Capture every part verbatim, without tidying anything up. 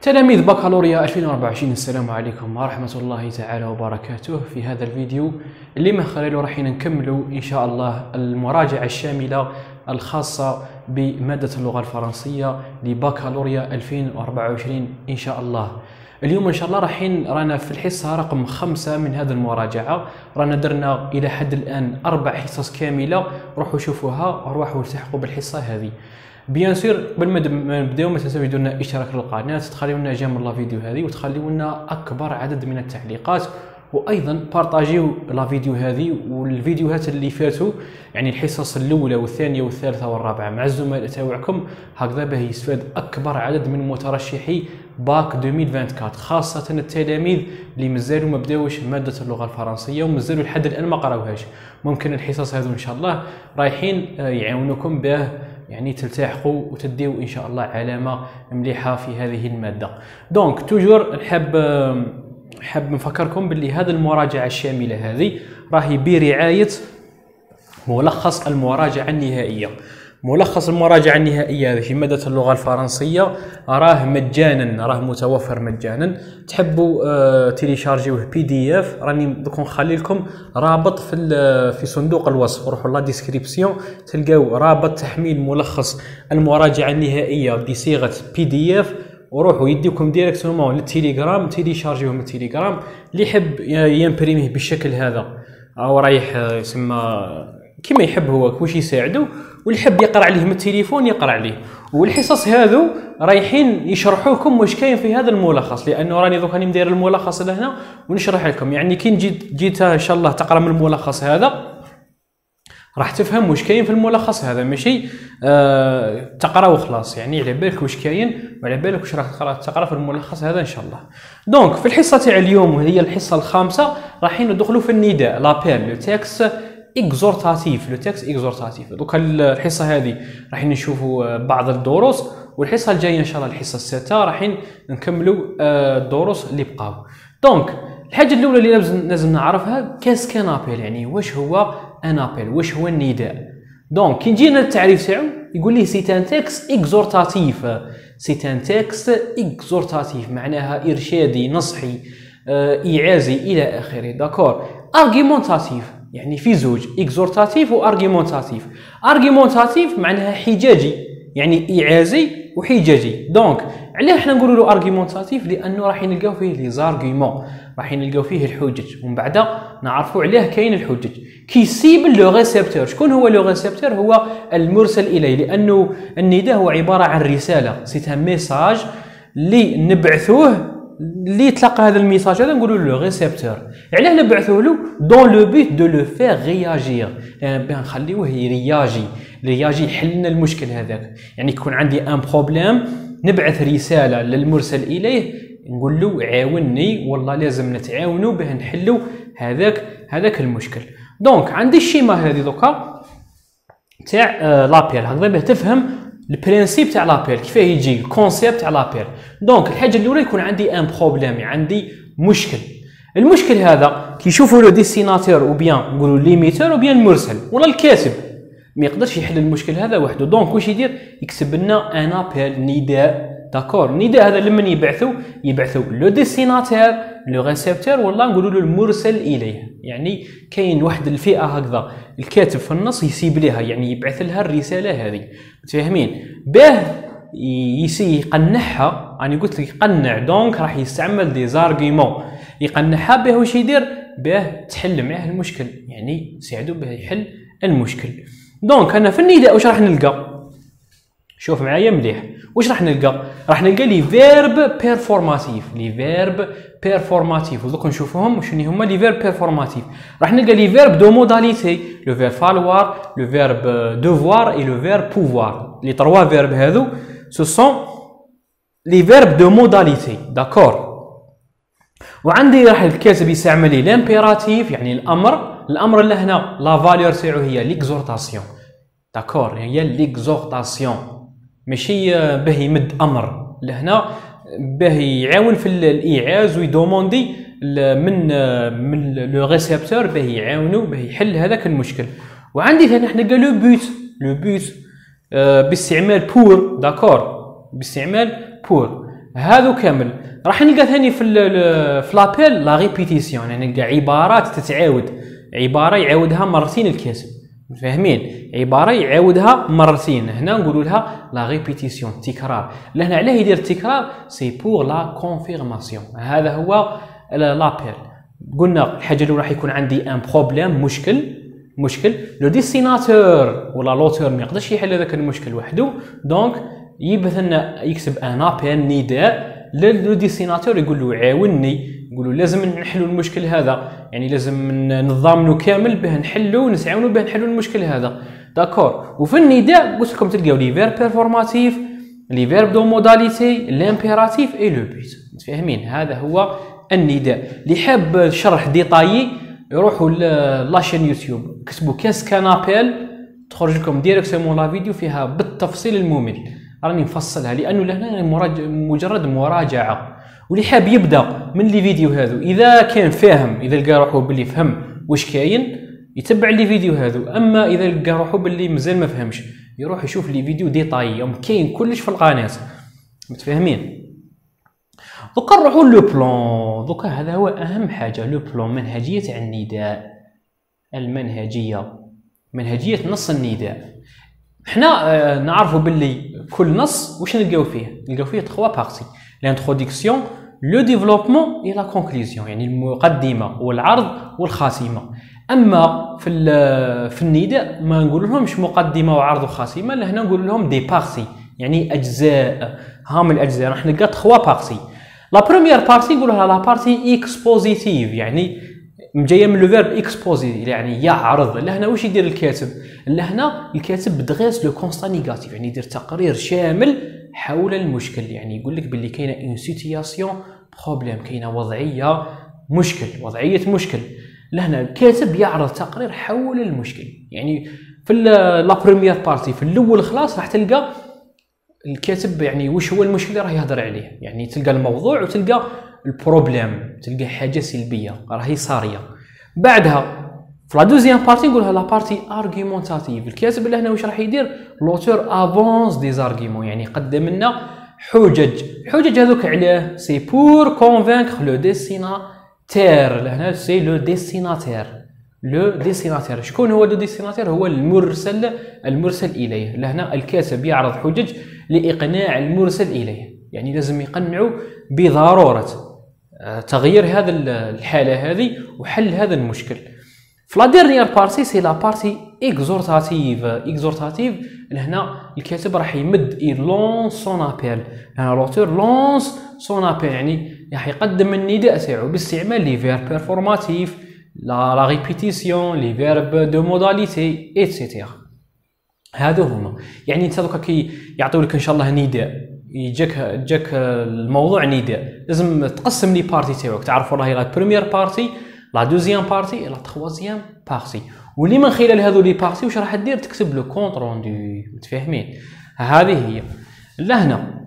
تلاميذ بكالوريا ألفين وأربعة وعشرين، السلام عليكم ورحمة الله تعالى وبركاته. في هذا الفيديو اللي من خلاله راح نكملوا إن شاء الله المراجعة الشاملة الخاصة بمادة اللغة الفرنسية لبكالوريا ألفين وأربعة وعشرين إن شاء الله. اليوم إن شاء الله راح رانا في الحصة رقم خمسة من هذه المراجعة. رانا درنا إلى حد الآن أربع حصص كاملة، روحوا شوفوها وروحوا التحقوا بالحصة هذه. بيان سور قبل ما نبداو ما تنساوش ديروا لنا اشتراك للقناه، تخليو لنا جيم لا فيديو هذه وتخليو لنا اكبر عدد من التعليقات، وايضا بارطاجيو لا فيديو هذه والفيديوهات اللي فاتوا، يعني الحصص الاولى والثانيه والثالثه والرابعه مع الزملاء تاعكم، هكذا باه يستفاد اكبر عدد من مترشحي باك ألفين وأربعة وعشرين، خاصه التلاميذ اللي مازالوا ما بداوش ماده اللغه الفرنسيه ومازالوا لحد الان ما قراوهاش. ممكن الحصص هذو ان شاء الله رايحين يعاونوكم باه يعني تلتحقوا وتديو ان شاء الله علامه مليحه في هذه الماده. دونك توجور نحب نحب نفكركم باللي هذه المراجعه الشامله هذه راهي برعايه ملخص المراجعه النهائيه. ملخص المراجعه النهائيه هذه في ماده اللغه الفرنسيه راه مجانا، راه متوفر مجانا. تحبوا آه تيليشارجيوه بي دي اف، راني دوك نخلي لكم رابط في في صندوق الوصف، روحوا لا ديسكريبسيون تلقاو رابط تحميل ملخص المراجعه النهائيه بصيغه بي دي اف، وروحوا يديكم ديريكتومون للتليجرام، تيليشارجيوه من التليجرام. اللي يحب يمبريميه بالشكل هذا او رايح يسمى كما يحب هو واش يساعدو، واللي يحب يقرا عليه من التليفون يقرا عليه. والحصص هذو رايحين يشرحوا لكم واش كاين في هذا الملخص، لانه راني دوك راني مدير الملخص لهنا ونشرح لكم. يعني كي جيت جيت ان شاء الله تقرا من الملخص هذا راح تفهم واش كاين في الملخص هذا، ماشي آه تقرا وخلاص. يعني على بالك واش كاين وعلى بالك واش راح تقرا تقرا في الملخص هذا ان شاء الله. دونك في الحصه تاع اليوم وهي الحصه الخامسه رايحين ندخلوا في النداء لابيل لو تكست اكزورتاتيف لو تكست اكزورتاتيف. دوك الحصه هذه راح نشوفوا بعض الدروس، والحصه الجايه ان شاء الله الحصه السادسه راح نكملوا الدروس اللي بقاو. دونك الحاجه الاولى اللي لازم لازم نعرفها كاس كان ابيل، يعني واش هو ان ابيل، واش هو النداء. دونك كي نجينا التعريف تاعو يقول لي سي ان تكست اكزورتاتيف، سي ان تكست اكزورتاتيف معناها ارشادي نصحي ايعازي الى اخره. داكور. ارغيمونتاتيف يعني في زوج، اكزورتاتيف وارغيمونتاتيف. ارغيمونتاتيف معناها حجاجي، يعني ايعازي وحجاجي. دونك علاه حنا نقولوا له ارغيمونتاتيف؟ لانه راح نلقاو فيه لي زارغيمون، راح نلقاو فيه الحجج، ومن بعد نعرفوا علاه كاين الحجج. كي سيبل لو ريسبتور، شكون هو لو ريسبتور؟ هو المرسل اليه، لانه النداء هو عباره عن رساله، سي ان ميساج اللي نبعثوه اللي تلقى هذا الميساج هذا نقولوا له ريسبتور. علاه نبعثوه له؟ دون لو بوت دو لو فير رياجير، يعني باه نخليوه يرياجي رياجي يحل لنا المشكل هذاك. يعني يكون عندي ان بروبليم نبعث رساله للمرسل اليه نقول له عاونني، والله لازم نتعاونوا باه نحلوا هذاك هذاك المشكل. دونك عندي الشيما هذه دوكا تاع آه لابيل، هكذا باه تفهم البرينسيپ تاع لابيل كيفاه يجي الكونسيبت تاع لابيل. دونك الحاجه الاولى يكون عندي ان بروبليم، عندي مشكل. المشكل هذا كي يشوفوا لو ديستيناتور او بيان نقولوا ليميتور او بيان المرسل ولا الكاتب ما يقدرش يحل المشكل هذا وحده. دونك واش يدير؟ يكتب لنا ان ابيل، نداء. داكور. النداء هذا لمن يبعثوا يبعثوا لو ديستيناتور لو ريسبتور ولا نقولوا له المرسل اليه. يعني كاين واحد الفئه هكذا الكاتب في النص يسيب لها، يعني يبعث لها الرساله هذه، متفاهمين؟ باه يسي يقنعها، انا قلت لك يقنع، دونك راح يستعمل دي زارغيمون يقنعها باه واش يدير؟ باه تحل معاه المشكل، يعني يساعدو باه يحل المشكل. دونك انا في النداء واش راح نلقى؟ شوف معايا مليح واش راح نلقى؟ راح نلقى لي فيرب بيرفورماتيف، لي فيرب بيرفورماتيف. ودوك نشوفوهم شنو هما لي فيرب بيرفورماتيف. راح نلقى لي فيرب دو موداليتي، لو فيرب فالوار، لو فيرب دوفوار اي لو فيرب بوفوار. لي تروا فيرب هذو سو سون لي فيرب دو موداليتي. داكور. وعندي راح الكاتب يستعمل لي لامبيراتيف، يعني الامر. الامر اللي هنا لا فالور تاعو هي ليكزورتاسيون. داكور، هي ليكزورتاسيون، ماشي باه يمد امر لهنا، باه يعاون في الايعاز ويدوموندي من من لو ريسبتور باه يعاونوا باه يحل هذاك المشكل. وعندي ثاني حنا قال لو بوت، لو بوت باستعمال بور. داكور، باستعمال بور. هذو كامل راح نلقى ثاني في في لابيل لا ريبيتيسيون، يعني نلقى عبارات تتعاود، عباره يعاودها مرتين الكاتب، فاهمين؟ عباره يعاودها مرتين، هنا نقولوا لها لا ريبيتيسيون، تكرار. لهنا علاه يدير التكرار؟ سي بور لا كونفيرماسيون. هذا هو لابيل. قلنا الحاجه الاولى راح يكون عندي ان بروبليم، مشكل مشكل لو ديسيناتور ولا لوتور ما يقدرش يحل هذاك المشكل وحده، دونك يبث لنا يكتب ان ابل نداء للو ديسيناتور يقول له عاوني، يقول له لازم نحلوا المشكل هذا، يعني لازم نضامنوا كامل به نحلوا ونتعاونوا به نحلوا المشكل هذا، داكور. وفي النداء قلت لكم تلقاو لي فيرب بيرفورماتيف، لي فيرب دو موداليتي، لامبيراتيف اي لو بوت، متفاهمين؟ هذا هو النداء. اللي حاب شرح ديطايي يروحوا لاشين يوتيوب، كتبوا كاس كانابيل تخرج لكم ديريكتومون لا فيديو فيها بالتفصيل الممل، راني مفصلها لانه لهنا مجرد مراجعه. واللي حاب يبدا من لي فيديو هذو اذا كان فاهم، اذا لقى روحو باللي فهم واش كاين يتبع لي فيديو هذو، اما اذا لقى روحو باللي مازال ما فهمش يروح يشوف لي فيديو ديطاي، كاين كلش في القناه، متفاهمين؟ دوكا نروحوا لو بلان. دوكا هذا هو اهم حاجه، لو بلان، منهجيه تاع النداء، المنهجيه، منهجيه نص النداء. حنا آه نعرفوا باللي كل نص واش نلقاو فيه، نلقاو فيه ثلاثة بارتي، لانتروداكسيون، لو ديفلوبمون اي لا كونكلوزيون، يعني المقدمه والعرض والخاتمه. اما في في النداء ما نقول لهمش مقدمه وعرض وخاتمه، لهنا نقول لهم دي بارتي، يعني اجزاء. هام الاجزاء راح نلقى ثلاثة بارتي. لا بروميير بارتي نقولوها لا بارتي اكسبوزيتيف، يعني جايه من لو فيرب اكسبوزي، يعني يعرض. لهنا واش يدير الكاتب؟ لهنا الكاتب دغيس لو كونستا نيجاتيف، يعني يدير تقرير شامل حول المشكل، يعني يقول لك باللي كاينه اون سيتياسيون بروبليم، كاينه وضعيه مشكل، وضعيه مشكل. لهنا الكاتب يعرض تقرير حول المشكل. يعني في لا بروميير بارتي في الاول خلاص راح تلقى الكاتب يعني واش هو المشكل اللي راه يهضر عليه، يعني تلقى الموضوع وتلقى البروبليم، تلقى حاجه سلبيه راهي صاريه. بعدها في لا دوزيام بارتي نقولها لا بارتي ارغيومونتاتيف، الكاتب لهنا واش راح يدير؟ لوتور افونس دي زارغيومون، يعني قدم لنا حجج. الحجج هذوك علاه؟ سي بور كونفينكر لو ديسيناتير، لهنا سي لو ديسيناتير، لو ديسيناتير. شكون هو لو ديسيناتير؟ هو المرسل، المرسل اليه. لهنا الكاتب يعرض حجج لاقناع المرسل اليه، يعني لازم يقنعوا بضروره تغيير هذا الحاله هذه وحل هذا المشكل. في لا ديرنيير بارتي سي لا بارتي اكزورتاتيف، اكزورتاتيف لهنا الكاتب راح يمد اي لونس سون ابيل، هنا لوتور لونس سون ابيل، يعني راح يقدم النداء تاعو باستعمال لي فيرب بيرفورماتيف، لا لا ريبيتيسيون، لي فيرب دو موداليتي ايتترا. هادو هما، يعني انت دوكا كي يعطيو لك ان شاء الله نداء، يجاك جاك الموضوع نداء، لازم تقسم لي بارتي تاعك، تعرف والله لا بروميير بارتي، لا دوزيام بارتي، لا تخوازيام بارتي، واللي من خلال هذو لي بارتي واش راح دير؟ تكتب لو كونط روندو، متفاهمين؟ هذه هي. لهنا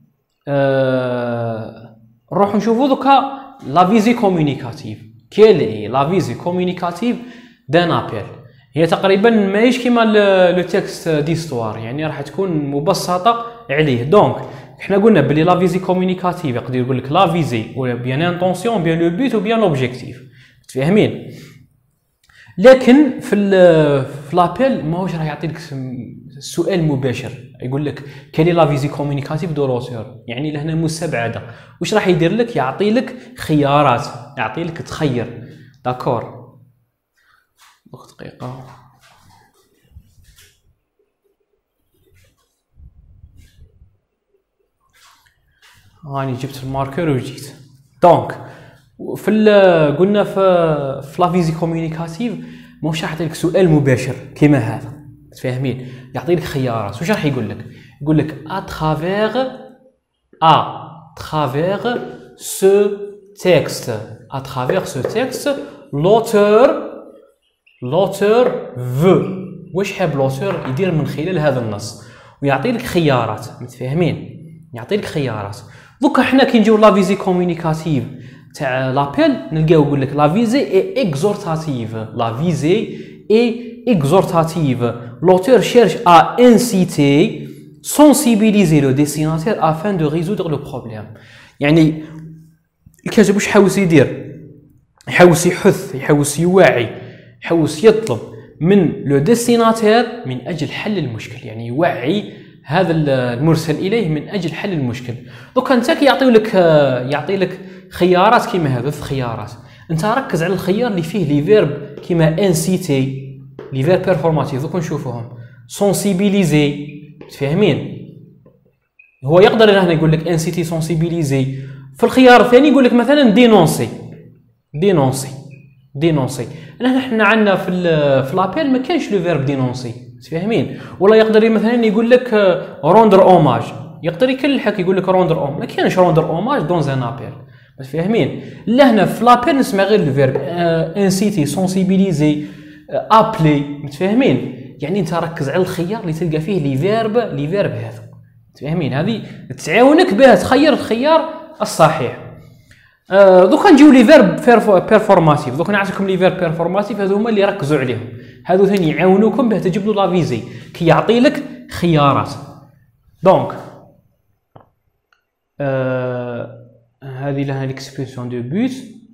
آه نروحو نشوفو دوكا لا فيزي كومونيكاتيف. كيل اي لا فيزي كومونيكاتيف دان ابيل؟ هي تقريبا ماهيش كيما لو تكست ديستوار، يعني راح تكون مبسطه عليه. دونك احنا قلنا بلي لا فيزي كومونيكاتيف يقدر يقول لك لا فيزي ولا بيان انتونسيون بيان لو بوت وبيان لوبجيكتيف، متفاهمين؟ لكن في في لابيل ماهوش راح يعطي لك سؤال مباشر، يقول لك كالي لا فيزي كومونيكاتيف دو لوتور، يعني لهنا مستبعده. واش راح يدير لك؟ يعطي لك خيارات، يعطي لك تخير، داكور؟ دقيقه راني جبت الماركر وجيت. دونك في قلنا في في لا فيزي كومونيكاتيف ماهوش راح يعطي لك سؤال مباشر كيما هذا، تفاهمين؟ يعطي لك خيارات. واش راح يقول لك؟ يقول لك ا ترافير ا ترافير سو تكست، ا ترافير سو تكست لوتور لوتور فو. واش حاب لوتور يدير من خلال هذا النص؟ ويعطي لك خيارات، متفاهمين؟ يعطي لك خيارات. دوكا حنا كي نجيو لا فيزي كومونيكاتيف تاع لابيل نلقاو يقول لك لا فيزي اي اكزورتاتيف، لا فيزي اي اكزورتاتيف. لوتور شيرش ا انسيتي sensibiliser le destinataire afin de résoudre le problème. يعني الكاتب واش حاوس يدير؟ يحاوس يحث، يحاوس يوعي، يحاوس يطلب من لو ديستيناتير من اجل حل المشكل، يعني يوعي هذا المرسل اليه من اجل حل المشكل. دوكا انت كي يعطيو لك يعطي لك خيارات كيما هذو خيارات، انت ركز على الخيار اللي فيه لي فيرب كيما انسيتي، لي فيرب بيرفورماتيف. دوك نشوفوهم سونسيبيليزي، متفاهمين؟ هو يقدر هنا يقول لك انسيتي سونسيبيليزي. في الخيار الثاني يقول لك مثلا دينونسي، دينونسي دينونسي. هنا حنا عندنا في في لابيل ما كاينش لو فيرب دينونسي، متفاهمين؟ ولا يقدر مثلا يقول لك روندر اوماج، يقدر يكلحك يقول لك روندر اوم، ما كاينش روندر اوماج دون ان ابيل، متفاهمين؟ لا هنا في لابيل نسمع غير لو فيرب انسيتي سونسيبيليزي ابلي، متفاهمين؟ يعني انت ركز على الخيار اللي تلقى فيه لي فيرب لي فيرب هذو، متفاهمين؟ هذه تعاونك باه تخير الخيار الصحيح. آه دوكا نجيو لي فيرب بيرفورماتيف. دوكا نعطيكم لي فيرب بيرفورماتيف، هذو هما اللي ركزوا عليهم، هذو ثاني يعاونوكم باه تجبدوا لا فيزي كي يعطي لك خيارات. دونك آه هذه لها ليكسبرسيون دو بوت.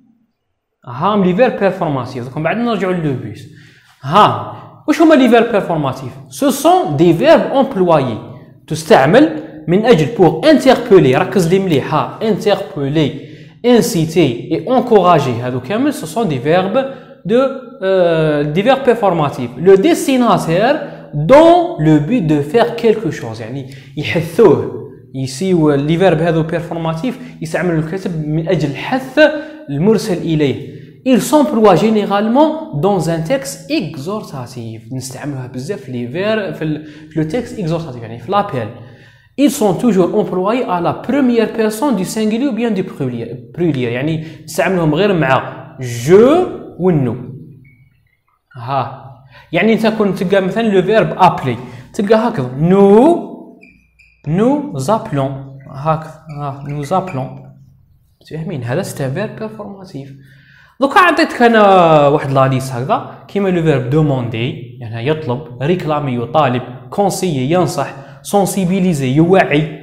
هام لي فيرب بيرفورماتيف. دوكا بعد نرجعوا لو بوت. ها واش هما لي فيرب بيرفورماتيف؟ سو سون دي فيرب امبلويي، تستعمل من اجل بور انتربولي، ركز لي مليح، ها انتربولي، inciter et encourager. Ce sont des verbes de euh, des verbes performatifs. Le destinataire dans le but de faire quelque chose، يعني يحثوه. ici les verbes هذو performatifs يستعملوا الكاتب من اجل حث المرسل اليه. Ils s'emploient généralement dans un texte exhortatif. نستعملوها بزاف لي فير في le texte exhortatif، يعني في l'appel. Ils sont toujours employés à la première personne du singulier ou bien du pluriel، يعني نستعملهم غير مع جو والنو. ها يعني انت كنت تلقى مثلا لو فيرب ابلي تلقى هكذا نو نو زابلون، هكذا ها نو زابلون، تفهمين؟ هذا ستا فيرب بيرفورماتيف. دوكا عطيتك انا واحد لا ليست هكذا كيما لو فيرب دوموندي، يعني يطلب، ريكلامي يطالب، كونسيي ينصح، sensibiliser يوعي،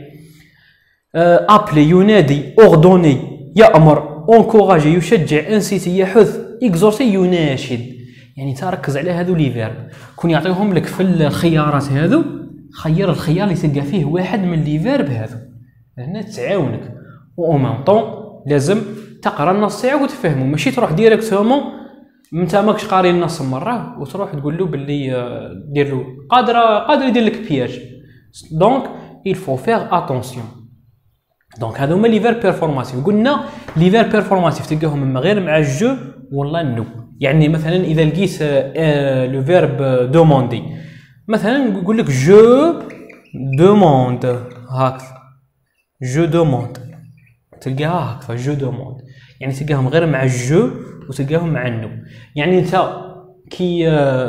appeler ينادي، ordonner يأمر، encourager يشجع، inciter يحث، exhorter يناشد. يعني تركز على هذو لي فيرب، كون يعطيهم لك في الخيارات هذو خير الخيار اللي تلقى فيه واحد من لي فيرب هذو، هنا تعاونك. و ميم طون لازم تقرا النص تاعو وتفهمو، ماشي تروح ديريكتومون انت ماكش قاري النص مره وتروح تقول له باللي دير له قادر قادر يدير لك بياج. Donc, il faut faire attention. Donc, هذا هما لي فيرب بيرفورماتيف. قلنا لي فيرب بيرفورماتيف تلقاهم اما غير مع الجو ولا النو. يعني مثلا اذا لقيت لو فيرب دوموندي، مثلا نقول لك جو دوموند، هكذا جو دوموند تلقاها هكذا جو دوموند، يعني تلقاهم غير مع الجو وتلقاهم مع النو. يعني انت كي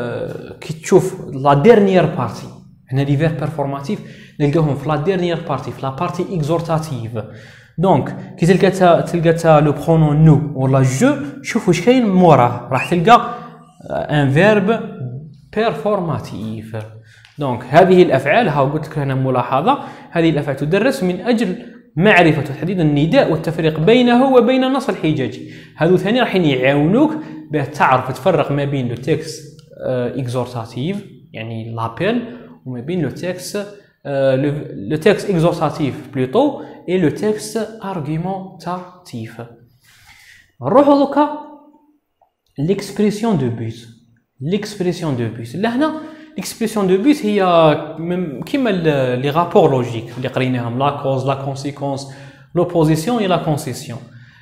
كي تشوف لا ديرنيير بارتي، هنا لي فيرب بيرفورماتيف نلقاهم في لا ديرنيير بارتي، في لا بارتي اكزورتاتيف. دونك كي تلقى تا تلقى تا لو برونون نو ولا جو، شوف واش كاين موراه، راح تلقى ان فيرب بيرفورماتيف. دونك هذه الافعال، ها قلت لك هنا ملاحظه، هذه الافعال تدرس من اجل معرفه وتحديد النداء والتفريق بينه وبين النص الحجاجي. هذو ثاني راح يعاونوك باه تعرف تفرق ما بين لو تكست اكزورتاتيف يعني لابيل وما بين لو تكست لو تكست اكزورتاتيف بلوتو اي لو تكست ارغيومونتاتيف. نروحو دوكا ليكسبرسيون دو بوت. ليكسبرسيون دو بوت لهنا ليكسبرسيون دو بوت هي كيما لي رابور لوجيك اللي قريناهم، لا كوز لا كونسيكونس لوبوزيسيون اي لا كونسيسيون.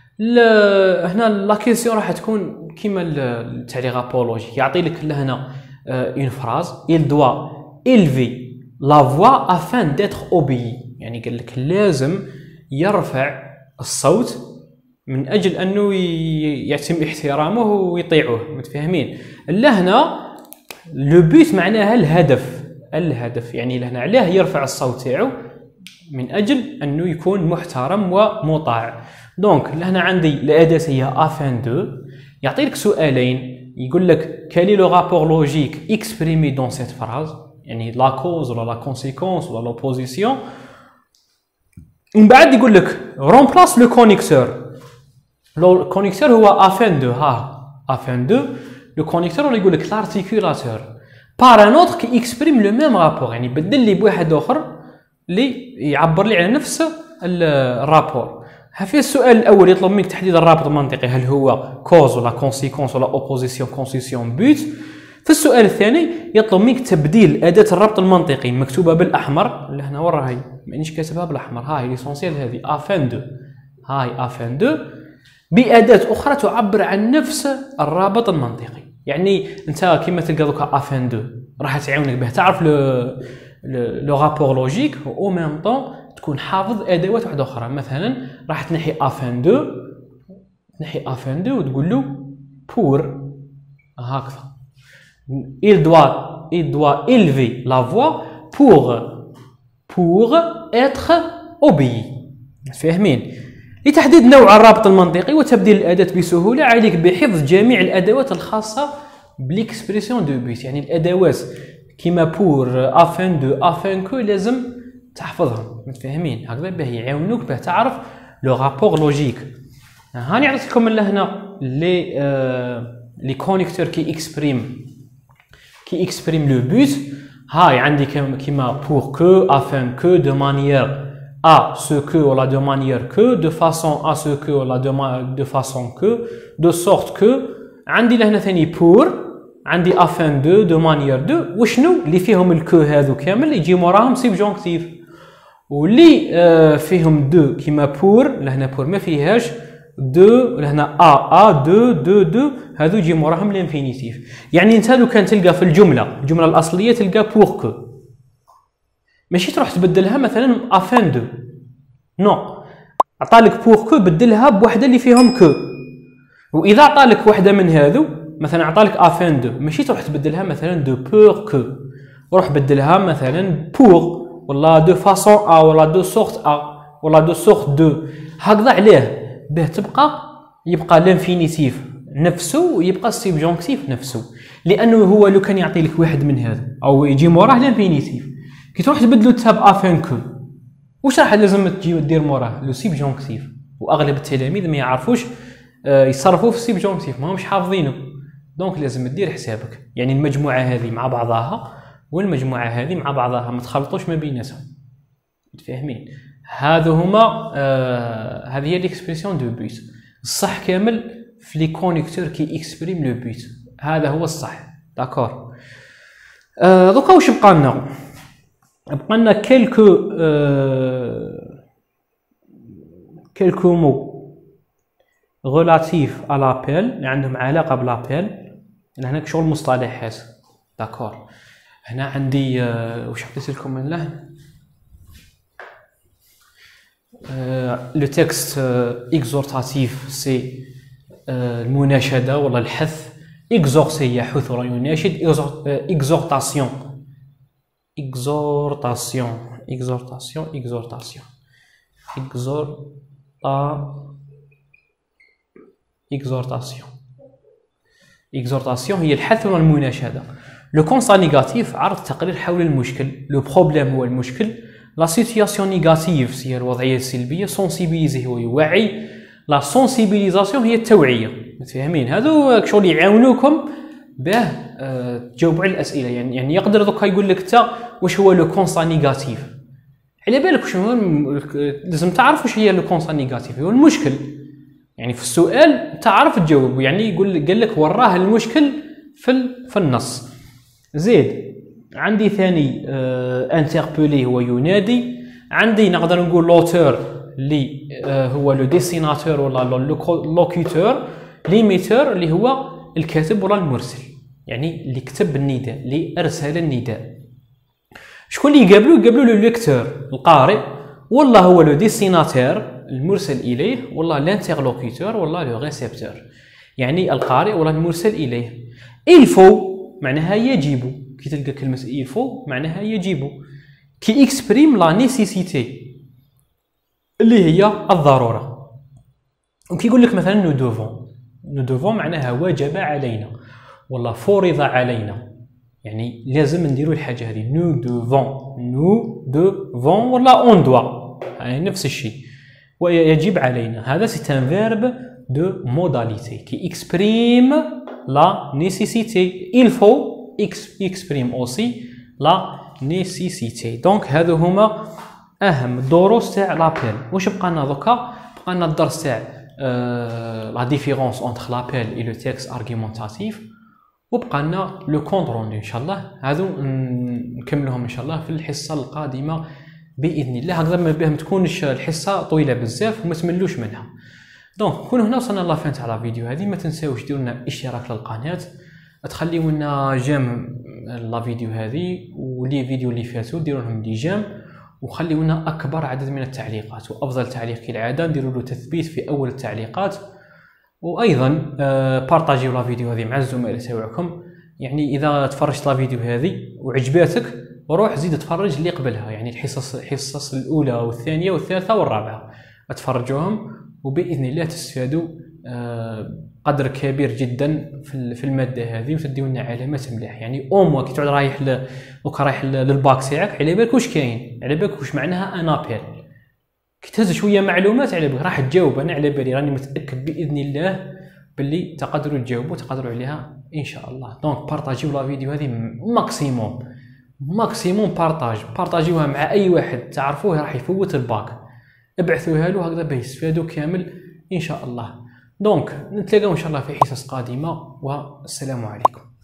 هنا لا كيسيون راح تكون كيما تاع لي رابور لوجيك، يعطي لك لهنا اون فراز il doit élever la voix afin d'être obéi، يعني قال لك لازم يرفع الصوت من اجل انه يتم احترامه ويطيعوه، متفاهمين؟ لهنا لو بوت معناها الهدف، الهدف يعني لهنا علاه يرفع الصوت تاعو من اجل انه يكون محترم ومطاع. دونك لهنا عندي الاداه هي afin de، يعطي لك سؤالين، يقول لك quel est le rapport logique exprimé dans cette phrase، يعني لا كوز ولا لا كونسيكونس ولا لوبوزيسيون. ومن بعد يقول لك رومبلاس لو كونيكتور. لو كونيكتور هو افان دو، ها افان دو لو كونيكتور ولا يقول لك لارتيكولاتور بار ان اوتر كي اكسبريم لو ميم رابور، يعني بدل لي بواحد اخر اللي يعبر لي على نفس الرابور. في السؤال الاول يطلب منك تحديد الرابط المنطقي، هل هو كوز ولا كونسيكونس ولا اوبوزيسيون كونسيسيون بوت. في السؤال الثاني يطلب منك تبديل اداه الربط المنطقي مكتوبه بالاحمر، لهنا ورا هاي مانيش كاتبها بالاحمر، هاي ليسونسيال هذه افان دو، هاي افان دو باداه اخرى تعبر عن نفس الرابط المنطقي. يعني انت كيما تلقى دوكا افان دو راح تعاونك به تعرف لو لو رابور لوجيك، او ميم طون تكون حافظ ادوات واحده اخرى. مثلا راح تنحي افان دو، تنحي افان دو وتقول له بور هكذا. il doit il doit élever la voix pour pour être obéi. فاهمين؟ لتحديد نوع الرابط المنطقي وتبديل الاداه بسهوله عليك بحفظ جميع الادوات الخاصه بالاكسبريسيون دو بوت. يعني الادوات كيما بور افان دو افان كو لازم تحفظهم، متفاهمين؟ هكذا باه يعاونوك باه تعرف لو رابور لوجيك. هاني عرضت لكم من لهنا لي آه لي كونيكتور كي اكسبريم كي اكسبريم لو بوت. هاي عندي كيما بور كو افان كو دو مانيير à ce que ولا de manière que de façon à ce que ولا de, de façon que de sorte que. عندي لهنا ثاني pour، عندي afin de de manière de. وشنو اللي فيهم الكو هذو كامل يجي موراهم سبجونكتيف، واللي آه فيهم دو كيما بور لهنا بور ما فيهاش دو، لهنا ا ا دو دو دو هذو يجي موراهم الانفينيتيف. يعني انت لو كان تلقى في الجمله الجمله الاصليه تلقى بور كو، ماشي تروح تبدلها مثلا افان دو، نو عطالك بور كو بدلها بوحده اللي فيهم كو. واذا عطالك وحده من هذو مثلا عطالك افان دو، ماشي تروح تبدلها مثلا دو بور كو، روح بدلها مثلا بور ولا دو فاسون ا ولا دو سورت ا ولا دو سورت دو. هكذا عليه باه تبقى يبقى لانفينيتيف نفسه ويبقى السبجونكتيف نفسه، لانه هو لو كان يعطي لك واحد من هذا او يجي موراه لانفينيتيف كي تروح تبدلو تاب افان كو، واش راح لازم تجي دير موراه لو سبجونكتيف. واغلب التلاميذ ما يعرفوش يصرفوا في السبجونكتيف، ما همش حافظينه، دونك لازم دير حسابك. يعني المجموعه هذه مع بعضها والمجموعه هذه مع بعضها ما تخلطوش ما بيناتهم، متفاهمين؟ هذو هما آه هذه هي ليكسبريسيون دو بوت. الصح كامل في لي كونيكتور كي اكسبريم لو بوت، هذا هو الصح. داكور. آه دوكا واش بقى لنا؟ بقى لنا كيلكو آه كيلكو مو غولاتيف ا لابيل اللي عندهم علاقه بلابيل. هنا شغل مصطلحات. داكور. هنا عندي آه واش حطيت لكم من لهنا لو تكست اكزورتاتيف سي المناشده ولا الحث. اكزورسي يحث ولا يناشد. اكزورتاسيون exhortation exhortation exhortation exhorta exhortation exhortation هي الحث والمناشدة. لو كونسا نيجاتيف عرض تقرير حول المشكل. لو بروبليم هو المشكل. لا سيتياسيون نيجاتيف هي الوضعية السلبية. سونسيبيليزي هو يوعي. لا سونسيبيليزاسيون هي التوعية. متفاهمين؟ هذو شغل يعاونوكم باه أه تجاوبوا على الاسئله. يعني يعني يقدر دوكا يقول لك انت واش هو لو كونسا نيجاتيف، على بالك واش هو لازم تعرف واش هي لو كونسا نيجاتيف، هو المشكل. يعني في السؤال تعرف تجاوب، يعني يقول قال لك وراه المشكل في في النص. زيد عندي ثاني أه انتربولي هو ينادي. عندي نقدر نقول لوتور اللي أه هو لو ديسيناتور ولا لوكوتور. ليميتور اللي هو الكاتب ولا المرسل، يعني اللي كتب النداء اللي ارسل النداء. شكون اللي يقابلو؟ يقابلو لو ليكتور القارئ، والله هو لو ديسيناتور المرسل اليه، والله لانترلوكيتور، والله لو ريسيبتور يعني القارئ ولا المرسل اليه. الفو معناها يجب. كي تلقى كلمه الفو معناها يجب. كي اكسبريم لا نيسيسيتي اللي هي الضروره. وكي يقول لك مثلا نو دوفون، نو دوفون معناها وجب علينا والله فرض علينا. يعني لازم نديروا الحاجه هذه نو دوفون نو دوفون ولا اون دوا، يعني نفس الشيء. ويجب علينا، هذا سي ان فيرب دو موداليتي كي اكسبريم لا نيسيسيتي. il faut exprime aussi لا نيسيسيتي. دونك هذو هما اهم الدروس تاع لابيل. واش بقى لنا دوكا؟ بقى لنا الدرس تاع لا ديفيرونس اونتر لابيل اي لو تيكست ارغيومونتاتيف، وبقى لنا لو كونت روندو ان شاء الله. هذو نكملهم ان شاء الله في الحصه القادمه باذن الله. هكذا ما باه ما تكونش الحصه طويله بزاف وما تملوش منها. دونك كون هنا وصلنا لافين تاع لا فيديو هذه. ما تنساوش ديروا لنا اشتراك للقناه، تخليو لنا جيم لا فيديو هذه ولي فيديو اللي فاتوا ديروا لهم دي جيم، وخليو لنا اكبر عدد من التعليقات. وافضل تعليق كالعاده نديروا له تثبيت في اول التعليقات. وايضا بارطاجيو لا فيديو هذه مع الزملاء تاعكم. يعني اذا تفرجت لا فيديو هذه وعجباتك روح زيد تفرج اللي قبلها، يعني الحصص الحصص الاولى والثانيه والثالثه والرابعه اتفرجوهم، وباذن الله تستفادوا قدر كبير جدا في الماده هذه وتديو لنا علامات مليح. يعني او موا كي تعود رايح ل... دوك رايح للباك تاعك على بالك واش كاين، على بالك واش معناها ان ابيل، كي تهز شويه معلومات على بالك راح تجاوب. انا على بالي راني متاكد باذن الله باللي تقدروا تجاوبوا تقدروا عليها ان شاء الله. دونك بارطاجيو لا فيديو هذه ماكسيموم ماكسيموم بارطاج بارطاجيوها مع اي واحد تعرفوه راح يفوت الباك، ابعثوها له هكذا باش يستفادوا كامل ان شاء الله. دونك نتلاقاو ان شاء الله في حصص قادمه، والسلام عليكم.